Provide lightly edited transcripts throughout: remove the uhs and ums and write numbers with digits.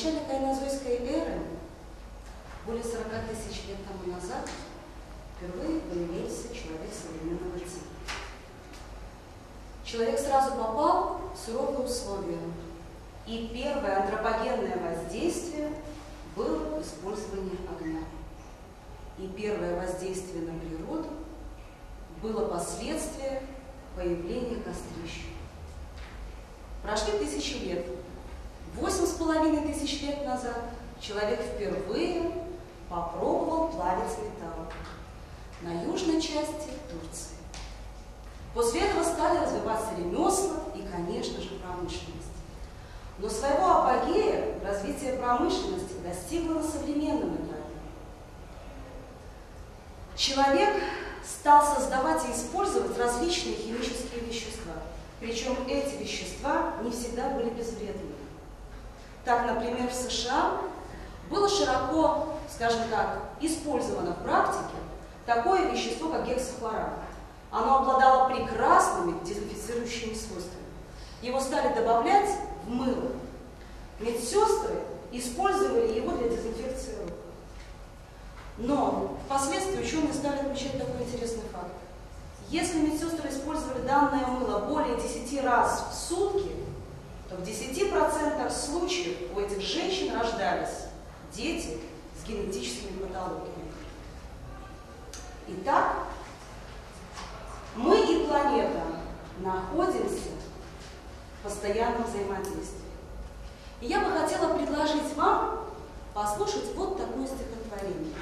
начале кайнозойской эры, более 40 тысяч лет тому назад, впервые появился человек современного типа. Человек сразу попал в суровые условия, и первое антропогенное воздействие было использование огня. И первое воздействие на природу было последствие появления кострищ. Прошли тысячи лет. 8,5 тысяч лет назад человек впервые попробовал плавить металл на южной части Турции. После этого стали развиваться ремесла и, конечно же, промышленность. Но своего апогея развитие промышленности достигло на современном этапе. Человек стал создавать и использовать различные химические вещества. Причем эти вещества не всегда были безвредными. Так, например, в США было широко, скажем так, использовано в практике такое вещество, как гексахлорат. Оно обладало прекрасными дезинфицирующими свойствами. Его стали добавлять в мыло. Медсестры использовали его для дезинфекции рук. Но впоследствии ученые стали отмечать такой интересный факт. Если медсестры использовали данное мыло более 10 раз в сутки, то в 10% случаев у этих женщин рождались дети с генетическими патологиями. Итак, мы и планета находимся в постоянном взаимодействии. И я бы хотела предложить вам послушать вот такое стихотворение.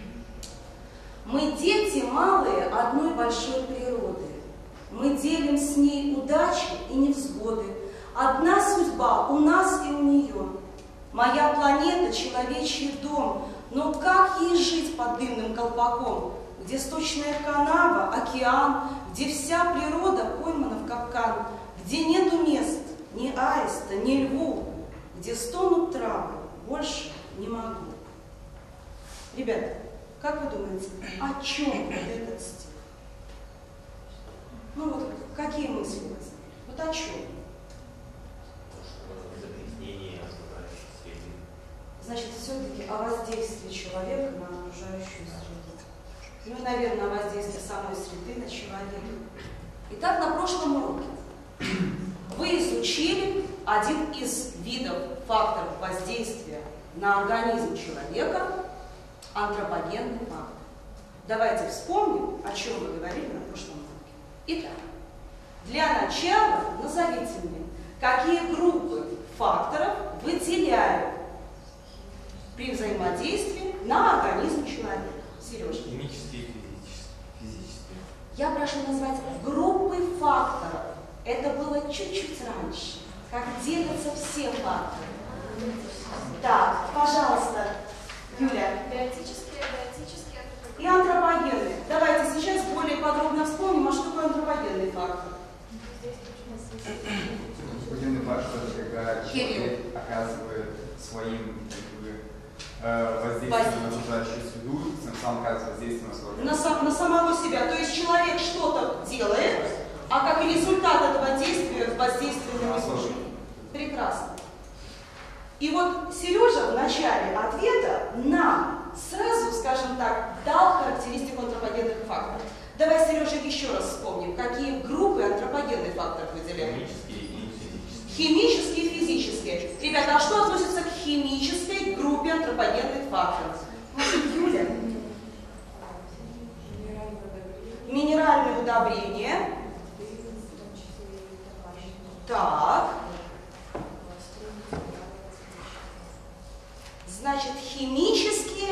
Мы дети малые одной большой природы. Мы делим с ней удачи и невзгоды. Одна судьба у нас и у нее. Моя планета — человечий дом. Но как ей жить под дымным колпаком, где сточная канава, океан, где вся природа поймана в капкан, где нету мест ни аиста, ни льву, где стонут травы, больше не могу. Ребята, как вы думаете, о чем вот этот стих? Ну вот, какие мысли у вас? Вот о чем? Загрязнение окружающей среды. Значит, все-таки о воздействии человека на окружающую среду. Ну и, наверное, о воздействии самой среды на человека. Итак, на прошлом уроке вы изучили один из видов факторов воздействия на организм человека – антропогенный фактор. Давайте вспомним, о чем мы говорили на прошлом уроке. Итак, для начала назовите мне, какие группы факторов выделяют при взаимодействии на организм человека. Сережа. Химические и физические. Я прошу назвать группы факторов. Это было чуть-чуть раньше. Как делятся все факторы. Так, пожалуйста, Юля. Биотические, И антропогенные. Давайте сейчас более подробно вспомним, а что такое антропогенный фактор. Антропогенный фактор — это когда человек оказывает своим воздействием на окружающую среду, тем самым оказывает воздействие на свою На самого себя. То есть человек что-то делает, а как результат этого действия воздействие на него. Прекрасно. И вот Сережа в начале ответа нам сразу, скажем так, дал характеристику антропогенных факторов. Давай, Сережа, еще раз вспомним, какие группы антропогенных факторов выделяем. Химические и физические. Химические и физические. Ребята, а что относится к химической группе антропогенных факторов? Юля. Минеральные удобрения. Так. Значит, химические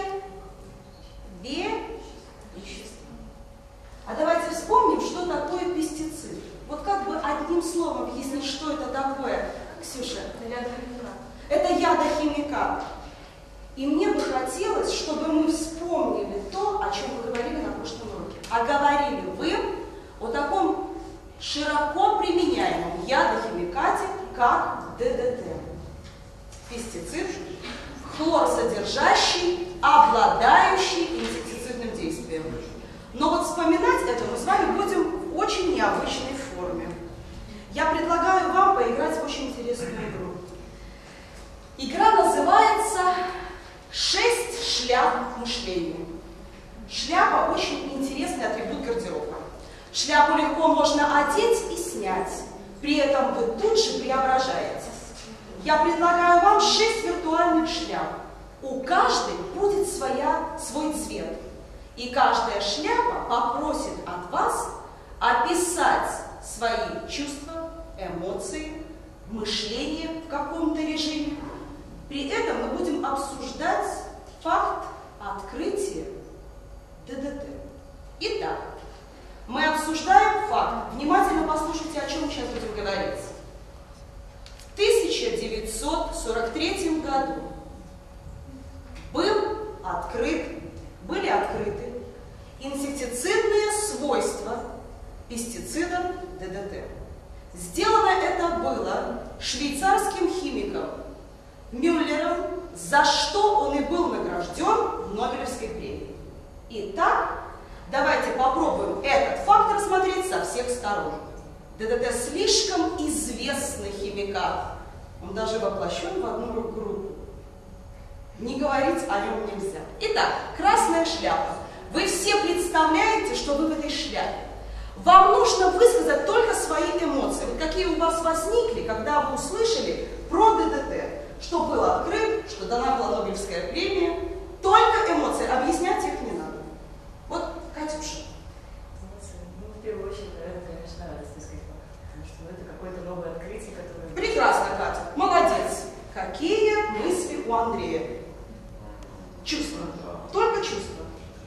вещества. А давайте вспомним, что такое пестицид. Вот как бы одним словом объяснить, что это такое. Ксюша? Это ядохимикат. И мне бы хотелось, чтобы мы вспомнили то, о чем вы говорили на прошлом уроке. А говорили вы о таком широко применяемом ядохимикате, как ДДТ. Пестицид, хлорсодержащий, обладающий инсектицидным действием. Но вот вспоминать это мы с вами будем в очень необычной форме. Я предлагаю вам поиграть в очень интересную игру. Игра называется шляп мышления. Шляпа очень интересный атрибут гардероба. Шляпу легко можно одеть и снять, при этом вы тут же преображаетесь. Я предлагаю вам 6 виртуальных шляп. У каждой будет свой цвет. И каждая шляпа попросит от вас описать свои чувства, эмоции, мышление в каком-то режиме. При этом мы будем обсуждать факт открытия ДДТ. Итак, мы обсуждаем факт. Внимательно послушайте, о чем сейчас будем говорить. В 1943 году были открыты инсектицидные свойства пестицида ДДТ. Сделано это было швейцарским химиком Мюллером, за что он и был награжден Нобелевской премией. Итак, давайте попробуем этот факт рассмотреть со всех сторон. ДДТ слишком известный химикат. Он даже воплощен в одну группу. Не говорить о нем нельзя. Итак, красная шляпа. Вы все представляете, что вы в этой шляпе. Вам нужно высказать только свои эмоции. Вот какие у вас возникли, когда вы услышали про ДДТ. Что был открыт, что дана была Нобелевская премия. Только эмоции. Объяснять их не надо. Вот, Катюша. Ну, в первую очередь, наверное, конечно, радостный сказать, потому что это какое-то новое открытие, которое... Прекрасно, Катя. Молодец. Какие мысли у Андрея? Чувства. Только чувства.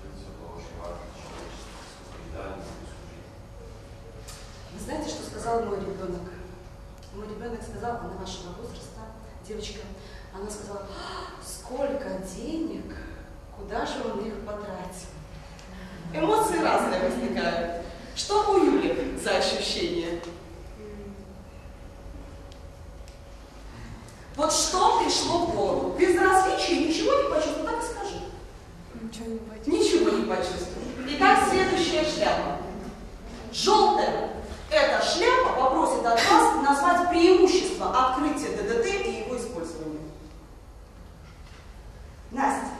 Вы знаете, что сказал мой ребенок? Мой ребенок сказал, она вашего возраста, девочка, она сказала: сколько денег, куда же он их потратил? Эмоции разные возникают. Что у Юли за ощущение? Вот что пришло в голову? Безразличие, ничего не почувствовал, так и скажи. Ничего не почувствовал. Итак, следующая шляпа. Желтая. Эта шляпа попросит от вас назвать преимущество открытия ДДТ и его использования. Настя.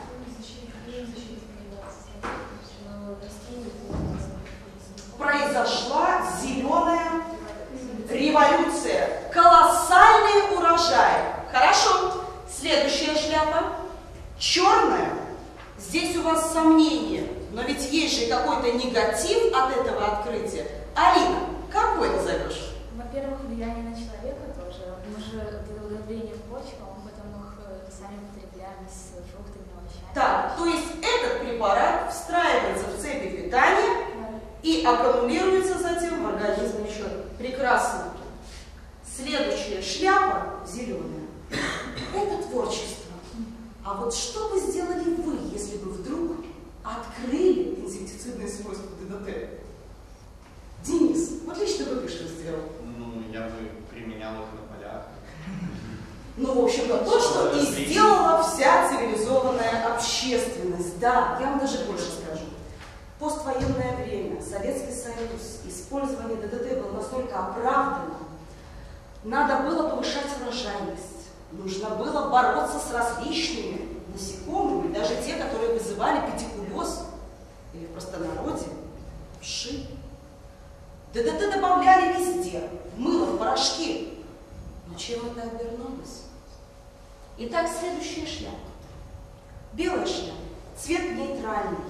Произошла зеленая революция. Колоссальный урожай. Хорошо. Следующая шляпа. Черная. Здесь у вас сомнения. Но ведь есть же какой-то негатив от этого открытия. Алина, какой назовешь? Во-первых, влияние на человека тоже. Мы же удобрение почвы, мы потом их сами потребляем с фруктами, овощами. Так, то есть этот препарат встраивается в цепи питания и аккумулируется затем в организме еще. Прекрасно. Следующая шляпа зеленая. Это творчество. А вот что бы сделали вы, если бы вдруг открыли инсектицидные свойства ДДТ? Денис, вот лично бы ты что сделал? Ну, я бы применял их на полях. Ну, в общем-то, то, что и сделала вся цивилизованная общественность. Да, я вам даже больше скажу. Поствоенное время, Советский Союз, использование ДДТ было настолько оправдано. Надо было повышать урожайность. Нужно было бороться с различными насекомыми, даже те, которые вызывали педикулез, или в простонародье вши. ДДТ добавляли везде, в мыло, в порошки. Но чем это обернулось? Итак, следующая шляпа. Белая шляпа, цвет нейтральный.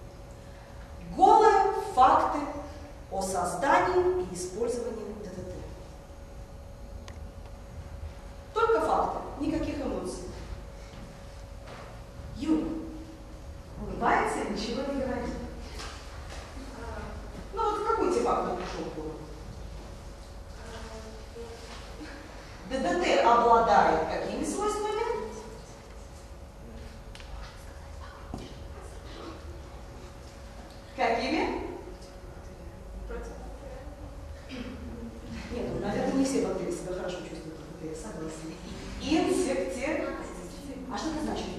Голые факты о создании и использовании ДДТ. Только факты, никаких эмоций. Юля, улыбается и ничего не говорит. Ну вот какой тебе факт пришел в голову? ДДТ обладает какими свойствами? Какими? Нет, ну, наверное, не все бактерии себя хорошо чувствуют в ДДТ, согласна. Инсекти. А что это значит?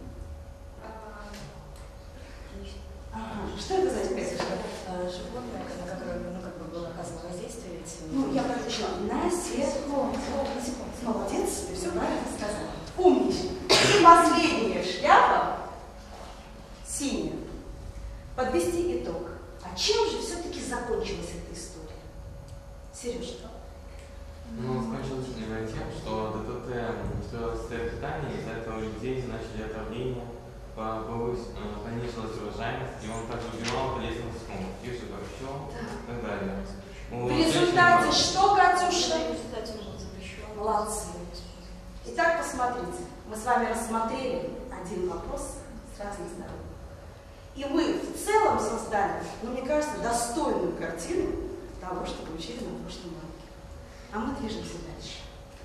Что это значит, Катюшка? Животное, на которое было оказано воздействие. Ну, я практично. Насекомое. Молодец, ты все правильно сказала. Умничай. И последняя шляпа. подвести итог. А чем же все-таки закончилась эта история? Сережа. Ну, закончилось тем, что ДТТ устроилось в питания, из-за этого людей начали отравление, понизилась урожайность, и он также убивал полезных насекомых, тех же горчо и так далее. В результате что, Катюша? В результате он запрещен. Молодцы. Итак, посмотрите, мы с вами рассмотрели один вопрос с разных сторон. И мы в целом создали, мне кажется, достойную картину того, что мы учили на прошлом уроке. А мы движемся дальше.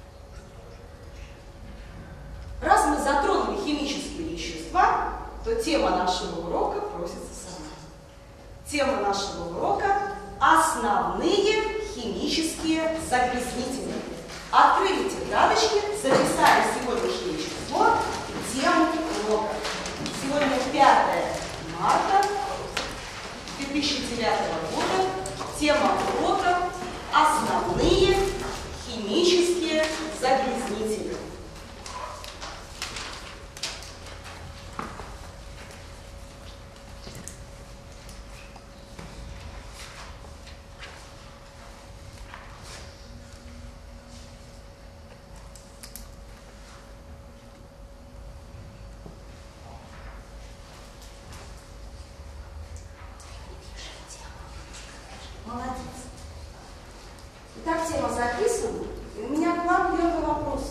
Раз мы затронули химические вещества, то тема нашего урока просится сама. Тема нашего урока – основные химические загрязнители. Открыли тетрадочки, записали сегодняшнее число и тему урока. Сегодня 5 марта 2009 года. Тема урока – основные химические загрязнители. Молодец. Итак, тема записана. И у меня к вам первый вопрос.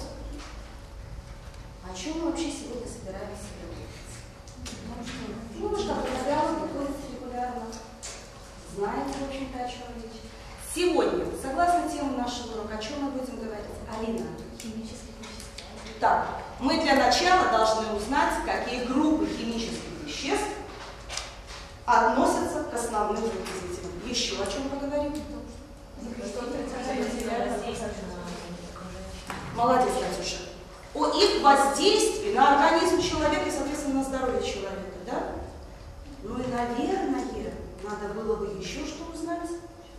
О чем мы вообще сегодня собираемся говорить? Ну, вы же как разговор приходите регулярно. Знаете, в общем-то, о чем речь. Сегодня, согласно теме нашего урока, о чем мы будем говорить? Алина. Химических веществ. Так, мы для начала должны узнать, какие группы химических веществ относятся к основным загрязнителям. Еще о чем поговорим? Молодец, Катюша. О их воздействии на организм человека и, соответственно, на здоровье человека, да? Ну и, наверное, надо было бы еще что узнать.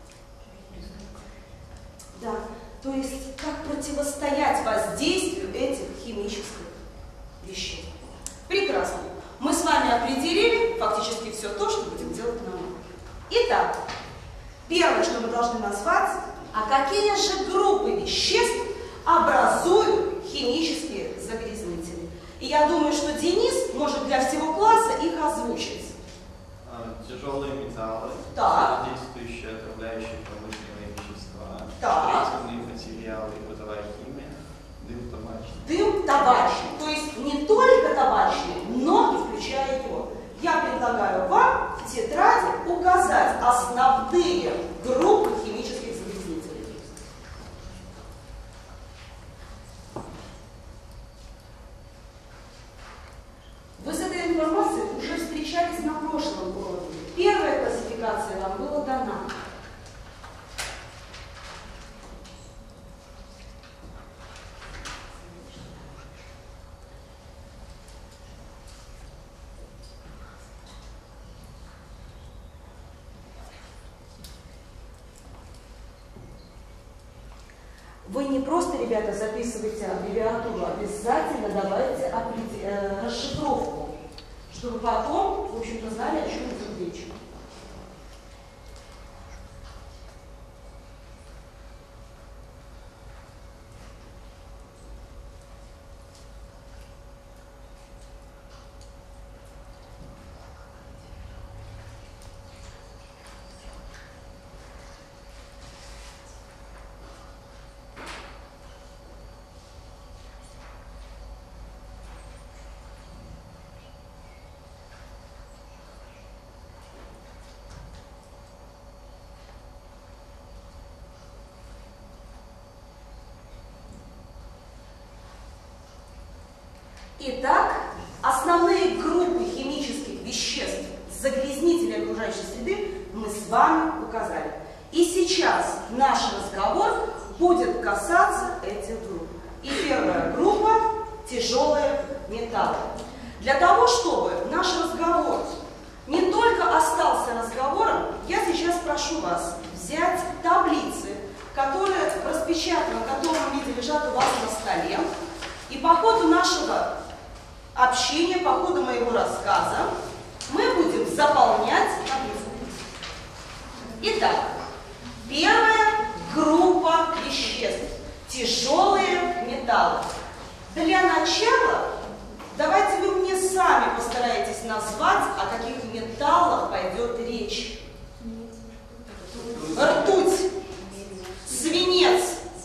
Да, то есть, как противостоять воздействию этих химических веществ. Прекрасно. Мы с вами определили фактически все то, что будем делать на уроке. Итак, первое, что мы должны назвать, а какие же группы веществ образуют химические загрязнители. И я думаю, что Денис может для всего класса их озвучить. Тяжелые металлы, Так. действующие отравляющие промышленные вещества, Так. строительные материалы, бытовая химия, дым табачный. Дым табачный, то есть не только табачный, но и включая его. Я предлагаю вам в тетради указать основные группы химических загрязнителей. Вы с этой информацией уже встречались на прошлом уроке. Первая классификация вам была дана. Вы не просто, ребята, записывайте аббревиатуру, обязательно давайте расшифровку, чтобы потом, в общем-то, знали, о чем идет речь. Итак, основные группы химических веществ, загрязнителей окружающей среды мы с вами указали. И сейчас наш разговор будет касаться этих групп. И первая группа – тяжелые металлы. Для того, чтобы наш разговор не только остался разговором, я сейчас прошу вас взять таблицы, которые в распечатанном готовом виде лежат у вас на столе. И по ходу нашего общения, по ходу моего рассказа, мы будем заполнять начала давайте вы мне сами постараетесь назвать, о каких металлах пойдет речь. Ртуть, свинец,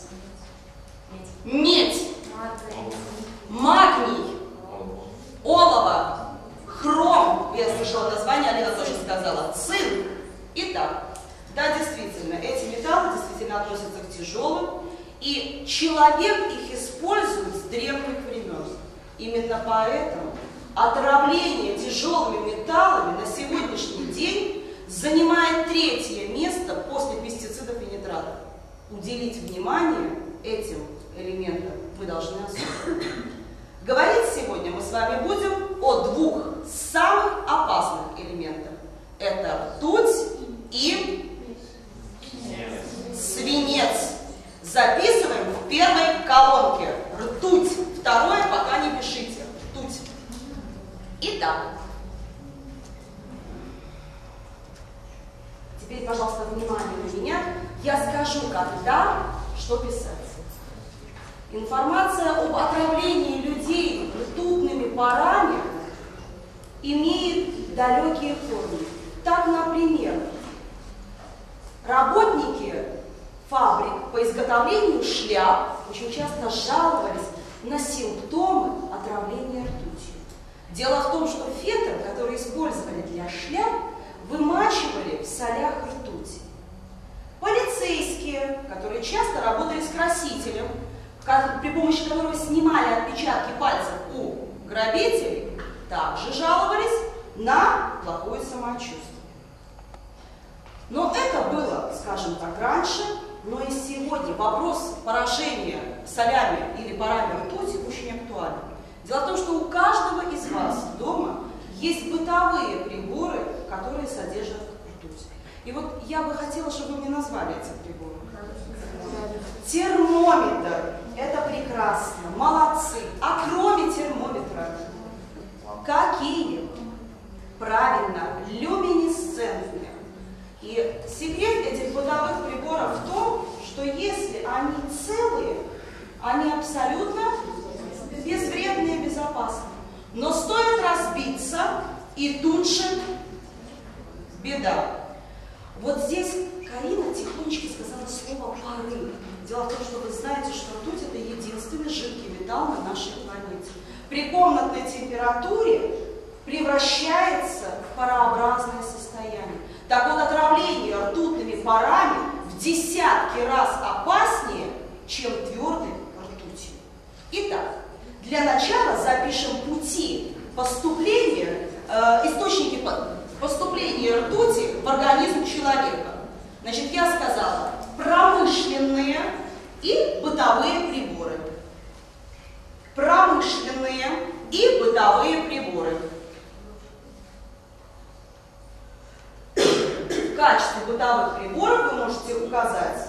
медь, магний, олово, хром, я слышала название, Алина тоже сказала, цинк. Итак, да, действительно, эти металлы действительно относятся к тяжелым, и человек их использует с древних времен. Именно поэтому отравление тяжелыми металлами на сегодняшний день занимает 3-е место после пестицидов и нитратов. Уделить внимание этим элементам мы должны особенно. Говорить сегодня мы с вами будем о 2 самых опасных элементах. Это ртуть и свинец. Записываем в первой колонке. Ртуть. Второе пока не пишите. Ртуть. Итак. Теперь, пожалуйста, внимание на меня. Я скажу, когда, что писать. Информация об отравлении людей ртутными парами имеет далекие корни. Так, например, работники фабрик по изготовлению шляп очень часто жаловались на симптомы отравления ртутью. Дело в том, что фетр, который использовали для шляп, вымачивали в солях ртути. Полицейские, которые часто работали с красителем, при помощи которого снимали отпечатки пальцев у грабителей, также жаловались на плохое самочувствие. Но это было, скажем так, раньше, но и сегодня вопрос поражения солями или парами ртути очень актуален. Дело в том, что у каждого из вас дома есть бытовые приборы, которые содержат ртуть. И вот я бы хотела, чтобы вы мне назвали эти приборы. Термометр. Это прекрасно. Молодцы. А кроме термометра, какие? Правильно, люминесцентные. И секрет этих бытовых приборов в том, что если они целые, они абсолютно безвредные и безопасные. Но стоит разбиться, и тут же беда. Вот здесь Карина тихонечко сказала слово «пары». Дело в том, что вы знаете, что ртуть – это единственный жидкий металл на нашей планете. При комнатной температуре превращается в парообразное состояние. Так вот, отравление ртутными парами в десятки раз опаснее, чем твердой ртутью. Итак, для начала запишем пути поступления, источники поступления ртути в организм человека. Значит, я сказала промышленные и бытовые приборы. Промышленные и бытовые приборы. В качестве бытовых приборов вы можете указать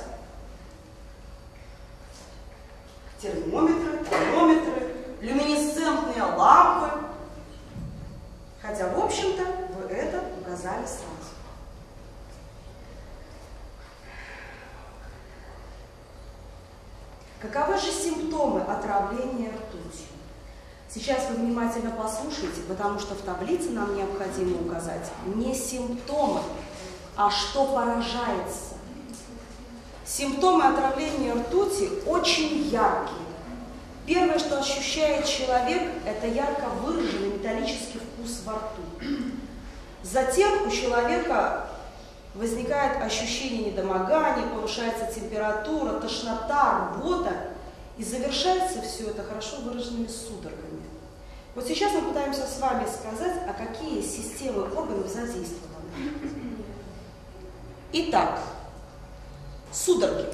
термометры, тонометры, люминесцентные лампы. Хотя, в общем-то, вы это указали сразу. Каковы же симптомы отравления ртутью? Сейчас вы внимательно послушайте, потому что в таблице нам необходимо указать не симптомы, а что поражается. Симптомы отравления ртути очень яркие. Первое, что ощущает человек, это ярко выраженный металлический вкус во рту. Затем у человека возникает ощущение недомогания, повышается температура, тошнота, рвота, и завершается все это хорошо выраженными судорогами. Вот сейчас мы пытаемся с вами сказать, а какие системы органов задействованы. Итак, судороги.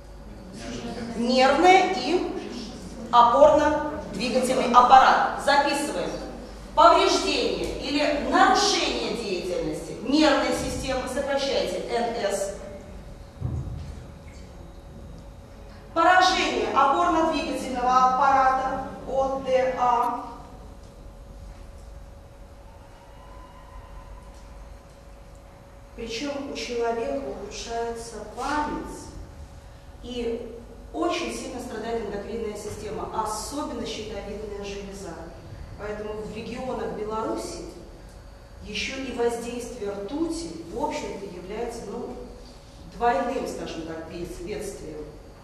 Нервная и опорно-двигательный аппарат. Записываем. Повреждение или нарушение деятельности нервной системы, сокращайте НС. Поражение опорно-двигательного аппарата ОДА. Причем у человека ухудшается память и очень сильно страдает эндокринная система, особенно щитовидная железа. Поэтому в регионах Беларуси еще и воздействие ртути, в общем-то, является, ну, двойным, скажем так, бедствием.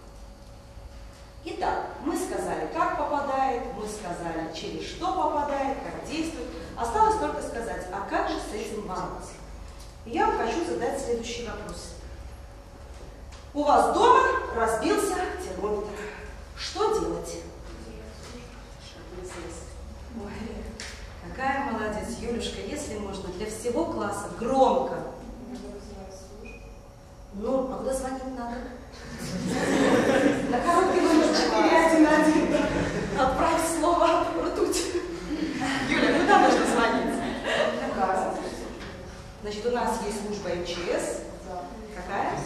Итак, мы сказали, как попадает, мы сказали, через что попадает, как действует. Осталось только сказать, а как же с этим бороться? И я вам хочу задать следующий вопрос. У вас дома разбился термометр. Что делать? Ой, какая молодец, Юлюшка, если можно, для всего класса громко. Ну, а куда звонить надо? На короткий номер 4111. Отправь слово ртуть. Юля, куда нужно звонить? Значит, у нас есть служба МЧС. Какая?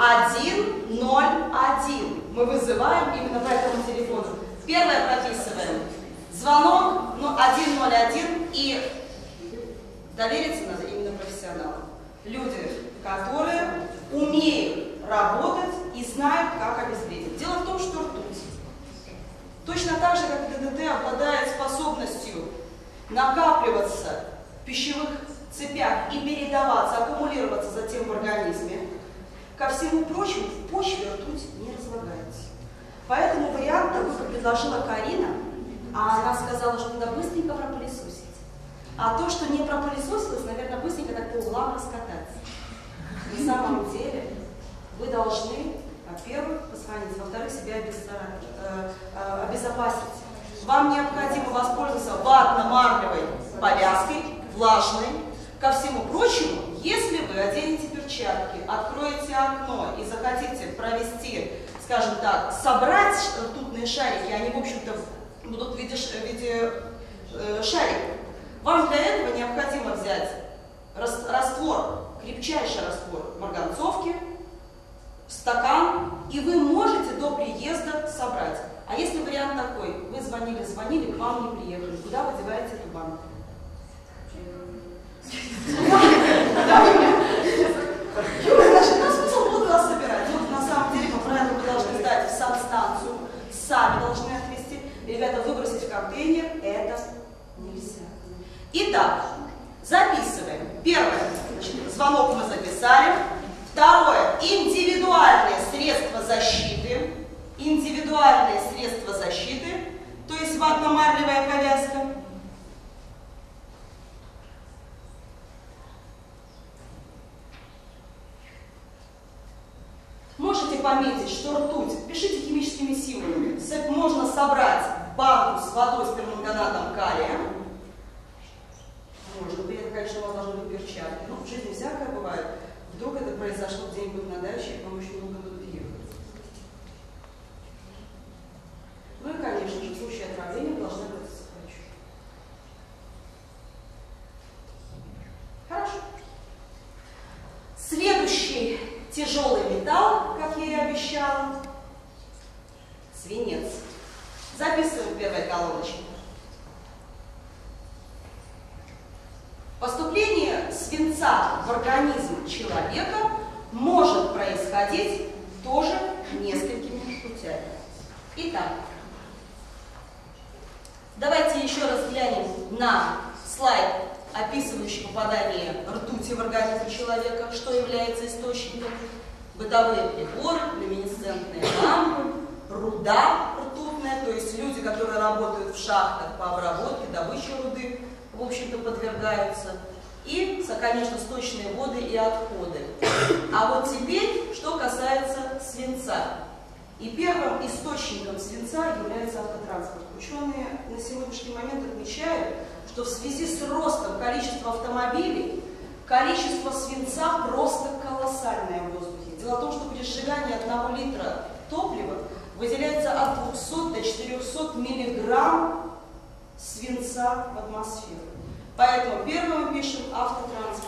101. Мы вызываем именно по этому телефону. Первое прописываем. Звонок, ну, 101, и довериться надо именно профессионалам. Люди, которые умеют работать и знают, как обезвредить. Дело в том, что ртуть точно так же, как ДДТ, обладает способностью накапливаться в пищевых цепях и передаваться, аккумулироваться затем в организме. Ко всему прочему, в почве ртуть не разлагается. Поэтому вариант такой, как предложила Карина, а она сказала, что надо быстренько пропылесосить. А то, что не пропылесосилось, наверное, быстренько так по углам раскатать. На самом деле вы должны, во-первых, позвонить, во-вторых, себя обезопасить. Вам необходимо воспользоваться ватно-марлевой повязкой, влажной. Ко всему прочему, если вы оденете перчатки, откроете окно и захотите провести, скажем так, собрать ртутные шарики, они, в общем-то, будут в виде шариков, вам для этого необходимо взять раствор, крепчайший раствор марганцовки, стакан, и вы можете до приезда собрать. А если вариант такой, вы звонили, к вам не приехали, куда вы деваете эту банку? Юра, значит, на смысл буду вас собирать. Вот на самом деле, по правилам, вы должны сдать в санстанцию, сами должны отвезти. Ребята, выбросить в контейнер это нельзя. Итак, записываем. Первое, значит, звонок мы записали. Второе, индивидуальные средства защиты. Индивидуальные средства защиты, то есть ватно-марлевая повязка. Можете пометить, что ртуть, пишите химическими символами, можно собрать банку с водой с перманганатом калия. Можно, при этом, конечно, у вас должны быть перчатки. Но в жизни всякое бывает. Вдруг это произошло где-нибудь на даче, и вам очень долго тут ехать. Ну и, конечно же, в случае отравления должны обратиться к врачу. Хорошо. Следующий тяжелый металл, как я и обещала, свинец. Записываем первой колоночкой. Поступление свинца в организм человека может происходить тоже несколькими путями. Итак, давайте еще раз глянем на слайд, описывающий попадание ртути в организм человека, что является источником. Бытовые приборы, люминесцентные лампы, руда ртутная, то есть люди, которые работают в шахтах по обработке, добыче руды, в общем-то, подвергаются. И, конечно, сточные воды и отходы. А вот теперь, что касается свинца. И первым источником свинца является автотранспорт. Ученые на сегодняшний момент отмечают, что в связи с ростом количества автомобилей, количество свинца просто колоссальное в воздухе. Дело в том, что при сжигании 1 литра топлива выделяется от 200 до 400 миллиграмм свинца в атмосферу. Поэтому первым мы пишем автотранспорт.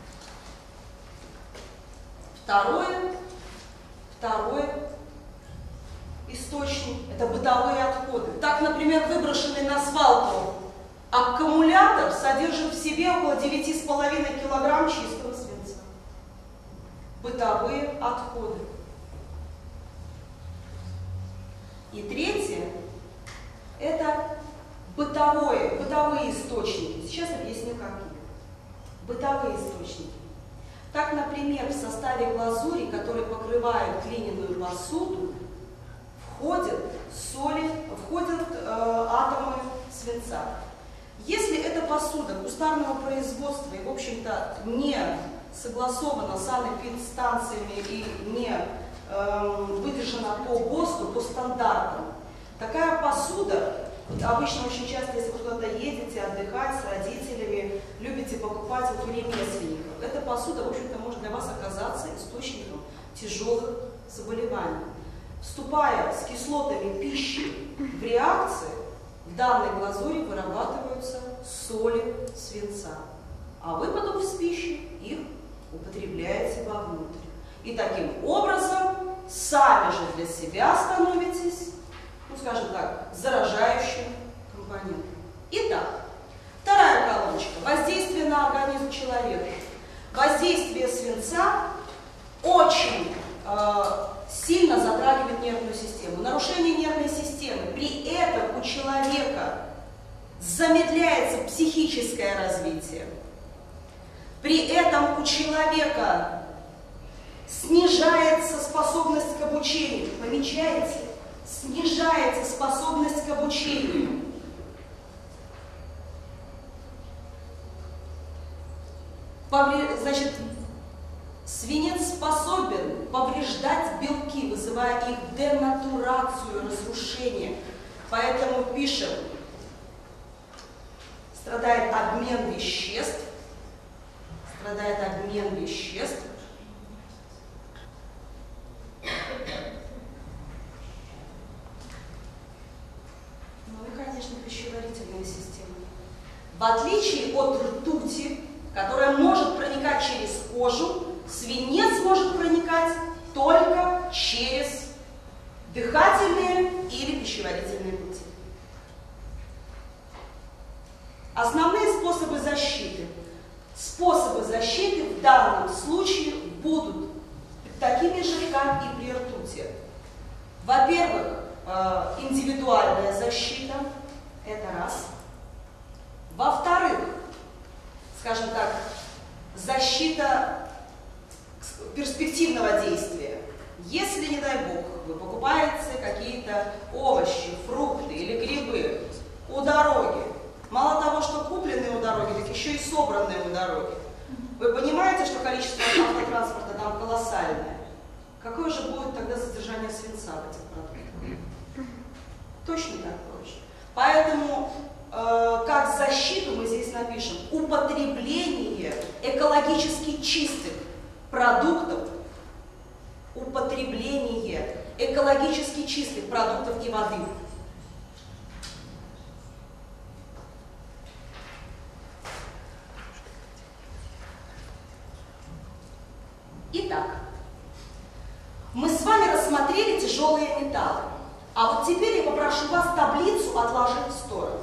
Второй источник – это бытовые отходы. Так, например, выброшенный на свалку аккумулятор содержит в себе около 9,5 килограмм чистого свинца. Бытовые отходы. И третье – это бытовые источники. Сейчас объясню, какие. Бытовые источники. Так, например, в составе глазури, которые покрывают глиняную посуду, входят атомы свинца. Если эта посуда кустарного производства и, в общем-то, не согласована с санэпидстанциями и не выдержана по ГОСТу, по стандартам, такая посуда, обычно очень часто, если вы куда-то едете отдыхать с родителями, любите покупать у ремесленников, эта посуда, в общем-то, может для вас оказаться источником тяжелых заболеваний. Вступая с кислотами пищи в реакции, в данной глазури вырабатываются соли свинца, а вы потом с пищей их употребляете вовнутрь. И таким образом сами же для себя становитесь, ну скажем так, заражающим компонентом. Итак, вторая колоночка. Воздействие на организм человека. Воздействие свинца очень сильно затрагивает нервную систему. Нарушение нервной системы. При этом у человека замедляется психическое развитие. При этом у человека снижается способность к обучению. Помечаете? Снижается способность к обучению. Значит, свинец способен повреждать белки, вызывая их денатурацию, разрушение. Поэтому пишем, страдает обмен веществ, Ну и, конечно, пищеварительная система. В отличие от ртути, которая может проникать через кожу, свинец может проникать только через дыхательные или пищеварительные пути. Основные способы защиты. Способы защиты в данном случае будут такими же, как и при ртути. Во-первых, индивидуальная защита, это раз. Во-вторых, скажем так, защита перспективного действия. Если, не дай бог, вы покупаете какие-то овощи, фрукты или грибы у дороги, мало того, что купленные у дороги, так еще и собранные у дороги, вы понимаете, что количество автотранспорта там колоссальное? Какое же будет тогда содержание свинца в этих продуктах? Точно такое же. Поэтому как защиту мы здесь напишем употребление экологически чистых продуктов, употребление экологически чистых продуктов и воды. Итак, мы с вами рассмотрели тяжелые металлы. А вот теперь я попрошу вас таблицу отложить в сторону.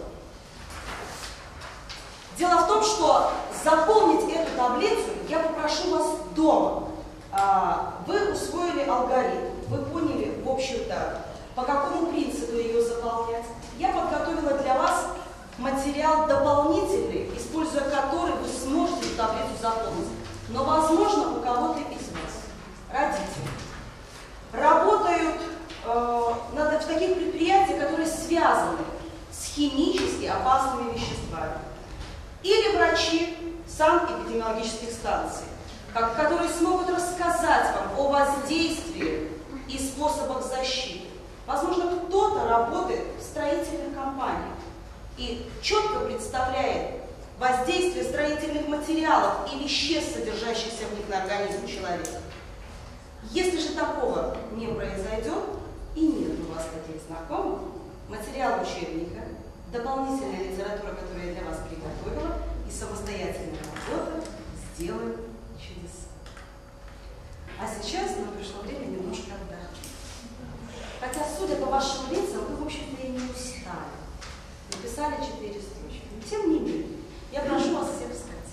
Дело в том, что заполнить эту таблицу я попрошу вас дома. Вы усвоили алгоритм, вы поняли, в общем-то, по какому принципу ее заполнять. Я подготовила для вас материал дополнительный, используя который вы сможете эту таблицу заполнить. Но, возможно, у кого-то из вас, родители, работают в таких предприятиях, которые связаны с химически опасными веществами. Или врачи санэпидемиологических станций, которые смогут рассказать вам о воздействии и способах защиты. Возможно, кто-то работает в строительных компаниях и четко представляет воздействие строительных материалов и веществ, содержащихся в них, на организм человека. Если же такого не произойдет, и нет у вас таких знакомых, материал учебника, дополнительная литература, которую я для вас приготовила, и самостоятельная работа сделают чудеса. А сейчас нам пришло время немножко отдохнуть. Хотя, судя по вашим лицам, вы, в общем-то, и не устали. Написали 4 строчки. Но, тем не менее, я прошу вас всех встать.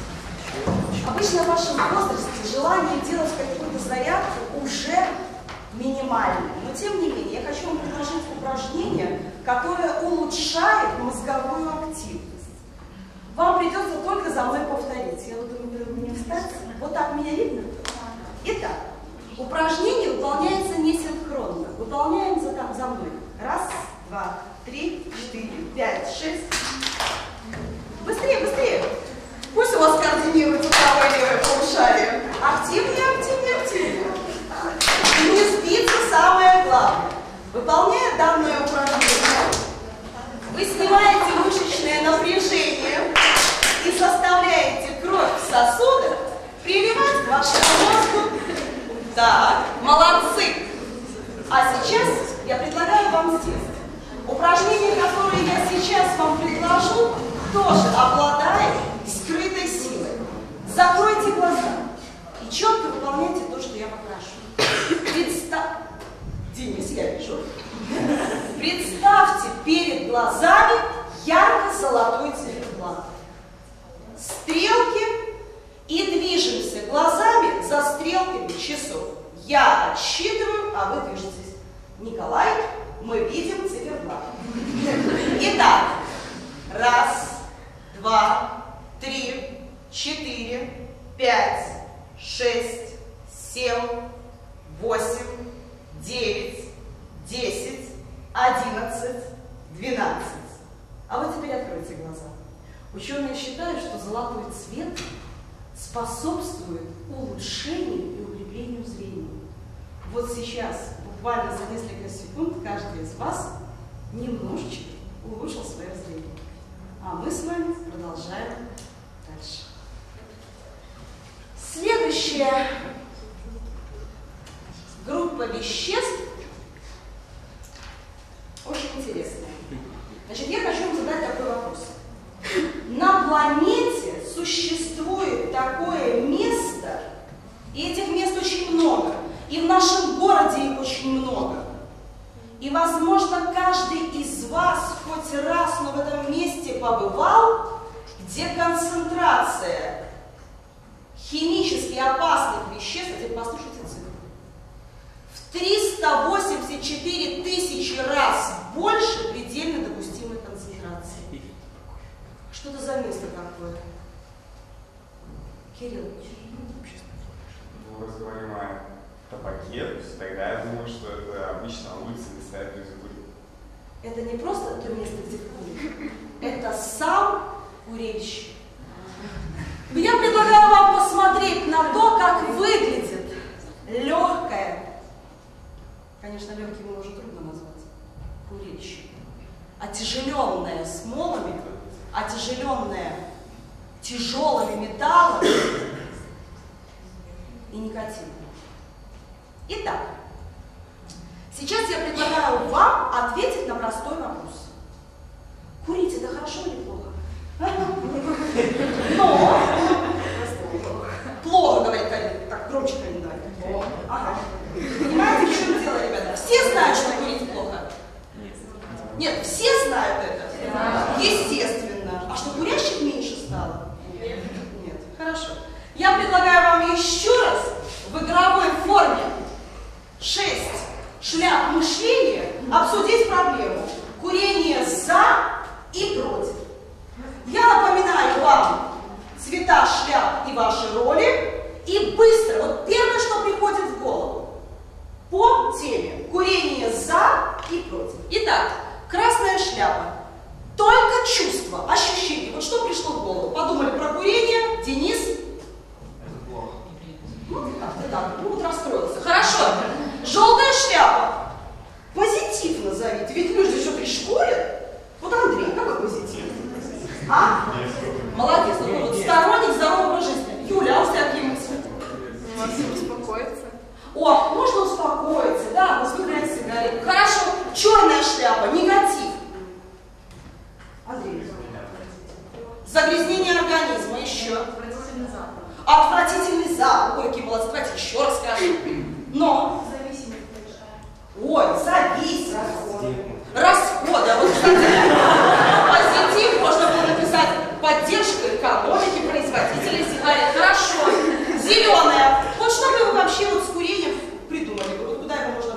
Обычно в вашем возрасте желание делать какую-то зарядку уже минимальное. Но тем не менее, я хочу вам предложить упражнение, которое улучшает мозговую активность. Вам придется только за мной повторить. Я вот думаю, мне встать. Вот так меня видно? Итак, упражнение выполняется несинхронно. Выполняем за мной. Раз, два, три, 4, 5, 6. Быстрее, быстрее. Пусть у вас координируется правое и левое полушарие. Активнее, активнее, активнее. Не сбиться самое главное. Выполняя данное упражнение, вы снимаете мышечное напряжение и заставляете кровь в сосудах приливать к вашему мозгу. Так, молодцы. А сейчас я предлагаю вам сделать упражнение, которое я сейчас вам предложу, тоже обладает скрытой силой. Закройте глаза и четко выполняйте то, что я попрошу. Денис, я вижу. Представьте перед глазами ярко-золотой циферблат. Стрелки и движемся глазами за стрелками часов. Я отсчитываю, а вы движетесь. Николай, мы видим циферблат. Итак, раз, два, три, 4, 5, 6, 7, 8, 9, 10, 11, 12. А вот теперь откройте глаза. Ученые считают, что золотой цвет способствует улучшению и укреплению зрения. Вот сейчас, буквально за несколько секунд, каждый из вас немножечко улучшил свое зрение. А мы с вами продолжаем дальше. Следующая группа веществ очень интересная. Значит, я хочу вам задать такой вопрос. На планете существует такое место, и этих мест очень много, и в нашем городе их очень много. И, возможно, каждый из вас хоть раз, но в этом месте побывал, где концентрация химически опасных веществ, а теперь послушайте цифру, в 384 тысячи раз больше предельно допустимой концентрации. Что это за место такое? Кирилл. Мы разговариваем о табаке, то есть тогда я думаю, что это обычно улица, где стоят люди курят. Это не просто то место, где курят, это сам курильщик. Я предлагаю вам посмотреть на то, как выглядит легкое, конечно, легким его уже трудно назвать, курильщик, отяжеленное смолами, отяжеленное тяжелыми металлами и никотином. Итак, сейчас я предлагаю вам ответить на простой вопрос. Курить это хорошо или плохо? Но плохо, говорит Карин. Так, громче, Карин, давай. Ага. Понимаете, в чем дело, ребята? Все знают, что курить плохо? Нет, все знают это? Естественно. А что, курящих меньше стало? Нет. Нет. Хорошо. Я предлагаю вам еще раз в игровой форме 6 шляп мышления обсудить проблему курения за и против. Я напоминаю вам цвета шляп и ваши роли, и быстро, вот первое, что приходит в голову, по теме курение за и против. Итак, красная шляпа. Только чувство, ощущение. Вот что пришло в голову? Подумали про курение, Денис? Это плохо. Ну, как-то так, ну вот расстроился. Хорошо. Желтая шляпа. Позитив назовите, ведь люди же еще пришкурят. Вот Андрей, какой позитив? А? Молодец, ну вот сторонник здорового жизни. Юля, а у тебя какие мысли? Можно успокоиться. О, можно успокоиться, да, возбуждать сигарету. Хорошо, черная шляпа, негатив. Андрей. Загрязнение организма, еще. Отвратительный запах. Отвратительный запах. Ой, какие молодцы, давайте еще раз скажем. Но. Зависимость большая. Ой, зависимость. Расходы. Вот, кстати, позитив можно было написать поддержка экономики производителей сигарет. Хорошо. Зеленая. Вот что бы вы вообще вот с курением придумали? Вот куда его можно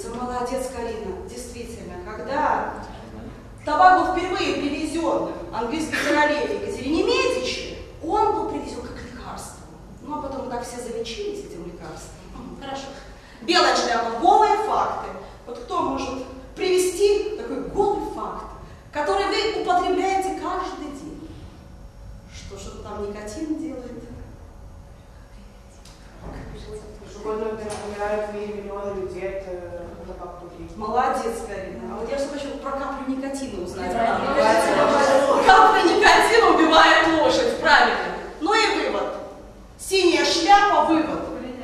умница, молодец, Карина. Действительно, когда табак был впервые привезен английской королеве Екатерине Медичи, он был привезен как лекарство. Ну, а потом так все залечились этим лекарством. Хорошо. Белая шляпа, голые факты. Вот кто может привести такой голый факт, который вы употребляете каждый день? Что там никотин делает? Ежегодно умирают в мире миллионы людей от табака курить. Молодец, Карина. А вот я все хочу про каплю никотина узнать. Да, Капля никотина убивает лошадь, правильно. Ну и вывод. Синяя шляпа, вывод.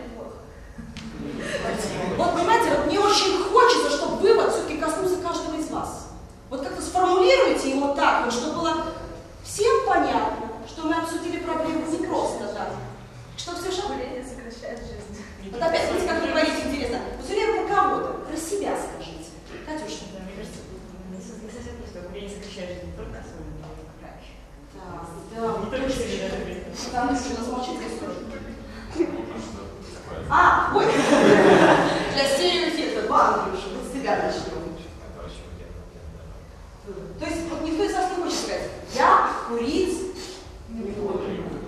Вот понимаете, вот мне очень хочется, чтобы вывод все-таки коснулся каждого из вас. Вот как-то сформулируйте его так, вот, чтобы было всем понятно, что мы обсудили проблему не просто так. Что все же? Курение сокращает жизнь. Вот опять, смотрите, как вы говорите, интересно. Вот все время про кого-то, про себя скажите. Катюша. Да, мне кажется, не совсем просто. Курение сокращает жизнь не только особенно, но и как. Да, Не только себе даже вредно. потому что у нас молчит история. Ну, Ой! Для стереоэффекта, Андрюша, вот с тебя начнем. То есть вот никто из вас не хочет сказать, я курить не буду.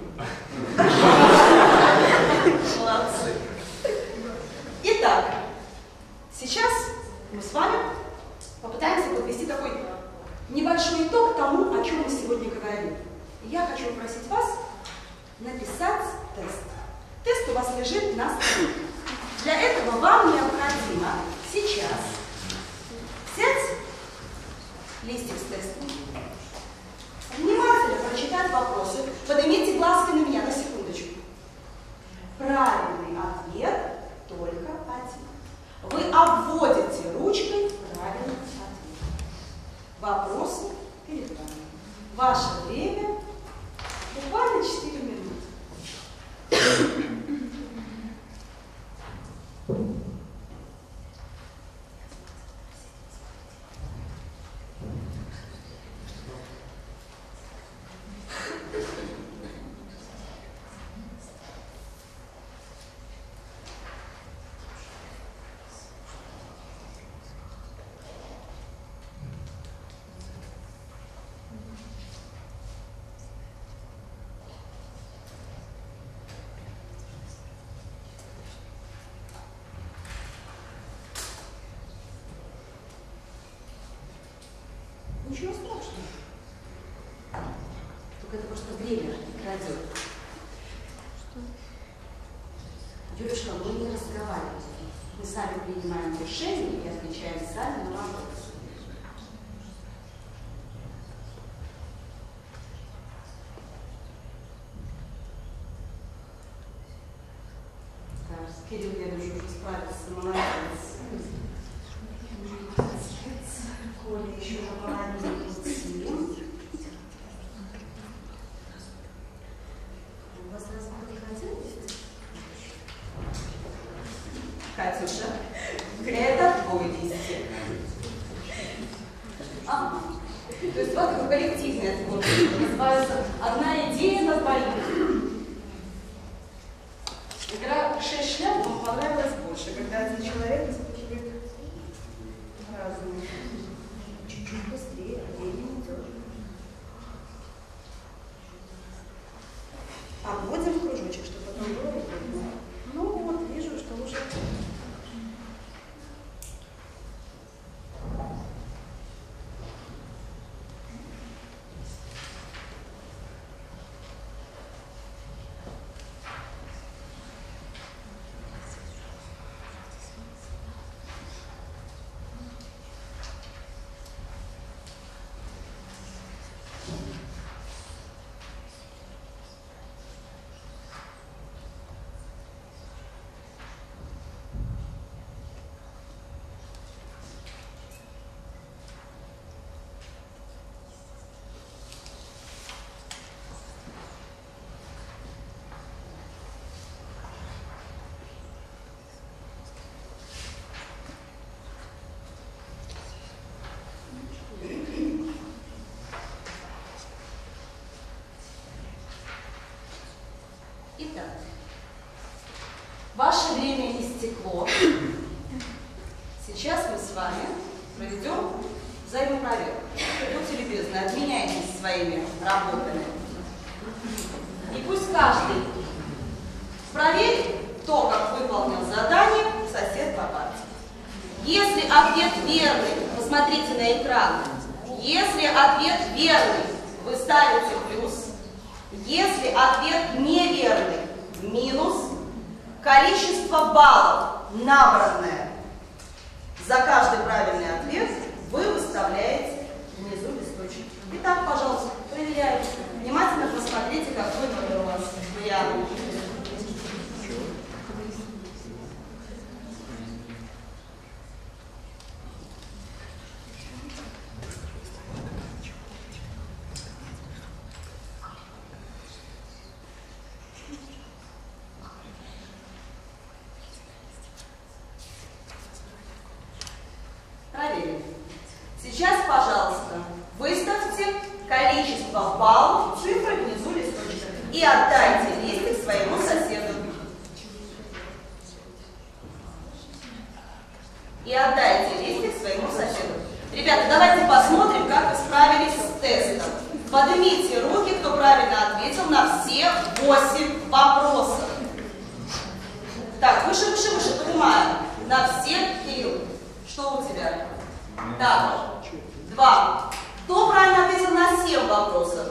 Молодцы. Итак, сейчас мы с вами попытаемся подвести такой небольшой итог тому, о чем мы сегодня говорили. И я хочу попросить вас написать тест. Тест у вас лежит на столе. Для этого вам необходимо сейчас взять листик с тестом, внимательно прочитать вопросы, поднимите глазки на меня на секундочку. Правильный ответ только один. Вы обводите ручкой правильный ответ. Вопросы перед вами. Ваше время буквально 4 минуты. Ничего страшного. Только это просто время крадет. Юрюшка, мы не разговариваем. Мы сами принимаем решения и отвечаем сами на вопросы. Так, Кирилл, я вижу, уже справился, молодец. Коля еще на половине пути. У вас развод не хватило? Катюша, это твой листик. Ага. То есть у вас такой коллективный отвод. Называется «Одна идея на двоих». Игра «6 шляп» вам понравилась больше, когда один человек испытывает разум. Чуть-чуть быстрее, время идет. Обводим в кружочек, чтобы потом было видно. Ну вот, вижу, что уже... вами проведем взаимопроверку. Будьте любезны, обменяйтесь своими работами. И пусть каждый проверит то, как выполнил задание сосед по парте. Если ответ верный, посмотрите на экран. Если ответ верный, вы ставите плюс. Если ответ неверный, минус. Количество баллов, набранное за каждый правильный ответ, вы выставляете внизу листочек. Итак, пожалуйста, проверяйте. Внимательно посмотрите, какой номер у вас явный. Проверим. Сейчас, пожалуйста, выставьте количество баллов, цифры внизу листочка и отдайте листик своему соседу. Ребята, давайте посмотрим, как вы справились с тестом. Поднимите руки, кто правильно ответил на все 8 вопросов. Так, выше, выше, выше, поднимаем. На все, Кирилл. Что у тебя? Так, 2. Кто правильно ответил на 7 вопросов?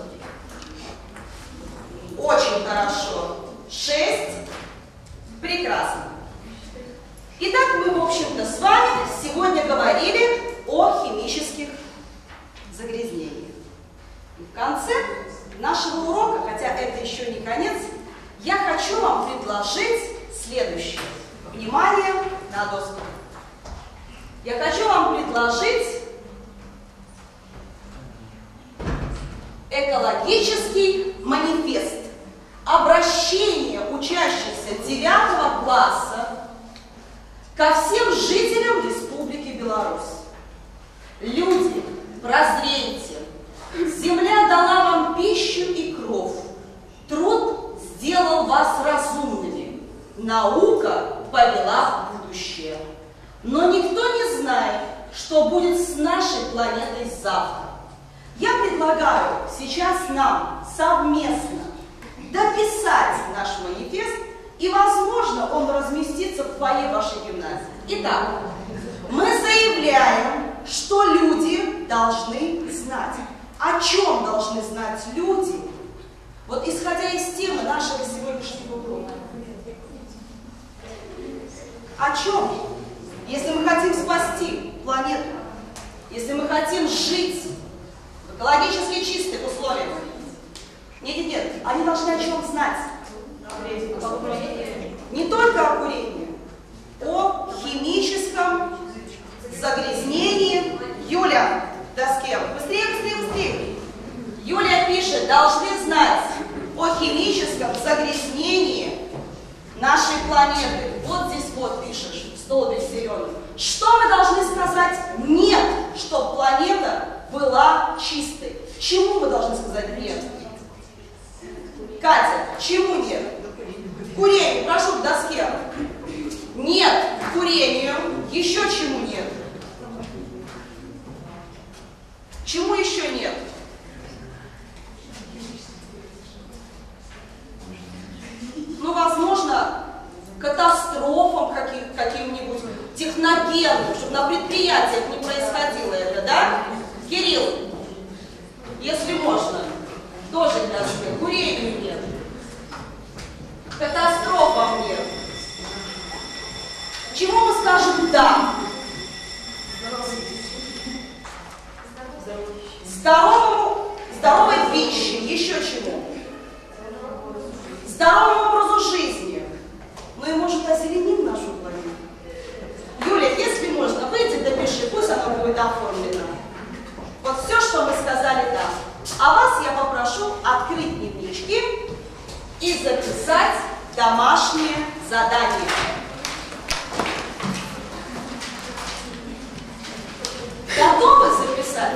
Очень хорошо. 6. Прекрасно. Итак, мы, в общем-то, с вами сегодня говорили о химических загрязнениях. И в конце нашего урока, хотя это еще не конец, я хочу вам предложить следующее. Внимание на доску. Я хочу вам предложить экологический манифест. Обращение учащихся 9 класса ко всем жителям Республики Беларусь. Люди, прозрейте. Земля дала вам пищу и кров. Труд сделал вас разумными. Наука повела в будущее. Но никто не знает, что будет с нашей планетой завтра. Я предлагаю сейчас нам совместно дописать наш манифест, и, возможно, он разместится в фойе вашей гимназии. Итак, мы заявляем, что люди должны знать. О чем должны знать люди? Вот исходя из темы нашего сегодняшнего урока. О чем? Если мы хотим спасти планету, если мы хотим жить в экологически чистых условиях. Нет, они должны о чем знать. Не только о курении, о химическом загрязнении. Юля, к доске. Быстрее, быстрее, быстрее. Юля пишет, должны знать о химическом загрязнении нашей планеты. Вот здесь вот пишешь, столбик зеленый. Что мы должны сказать? Нет, чтобы планета была чистой. Чему мы должны сказать нет? Катя, чему нет? Курению, прошу к доске. Нет курению. Еще чему нет? Чему еще нет? Ну, возможно, катастрофам каким-нибудь техногенным, чтобы на предприятиях не происходило это, да? Кирилл, если можно, тоже к доске. Курению нет. Катастрофам нет. Чему мы скажем «да»? Здоровой пище. Еще чему? Здоровому образу жизни. Ну и, может, озеленим нашу планету. Юля, если можно, выйди, допиши, пусть оно будет оформлено. Вот все, что мы сказали «да». А вас я попрошу открыть дневнички и записать домашнее задание. Готовы записать?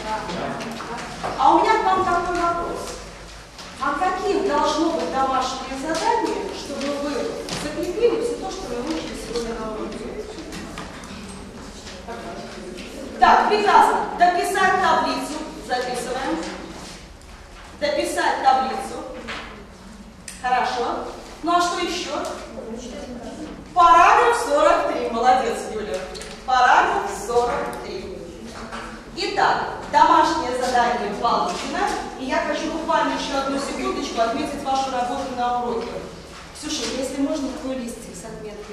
А у меня к вам такой вопрос. А каким должно быть домашнее задание, чтобы вы закрепили все то, что мы выучили сегодня на уроке? Так, прекрасно. Дописать таблицу. Записываем. Дописать таблицу. Хорошо. Ну а что еще? Параграф 43. Молодец, Юля. Параграф 43. Итак, домашнее задание получено. И я хочу буквально еще одну секундочку отметить вашу работу на уроке. Ксюша, если можно, твой листик с отметкой.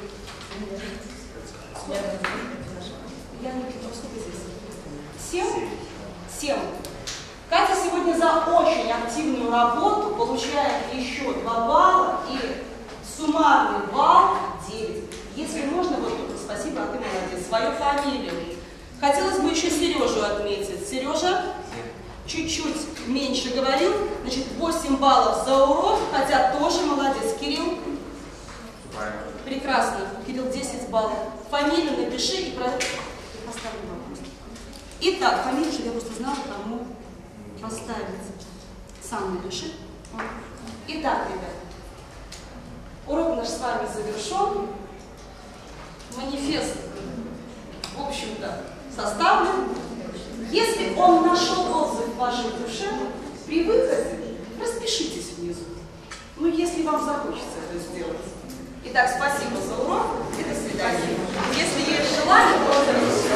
Я не помню, сколько здесь? 7? 7. Катя сегодня за очень активную работу получает еще 2 балла и суммарный балл 9. Если можно, вот спасибо, а ты молодец. Свою фамилию. Хотелось бы еще Сережу отметить. Сережа чуть-чуть меньше говорил, значит 8 баллов за урок, хотя тоже молодец. Кирилл? Прекрасно. Кирилл 10 баллов. Фамилию напиши и поставлю вопрос. Итак, фамилию же я просто знала, кому поставить. Сам напиши. Итак, ребят, урок наш с вами завершен. Манифест, в общем-то, составлен. Если он нашел отзыв в вашей душе, при выходе распишитесь внизу. Ну, если вам захочется это сделать. Итак, спасибо за урок и до свидания. Если есть желание, то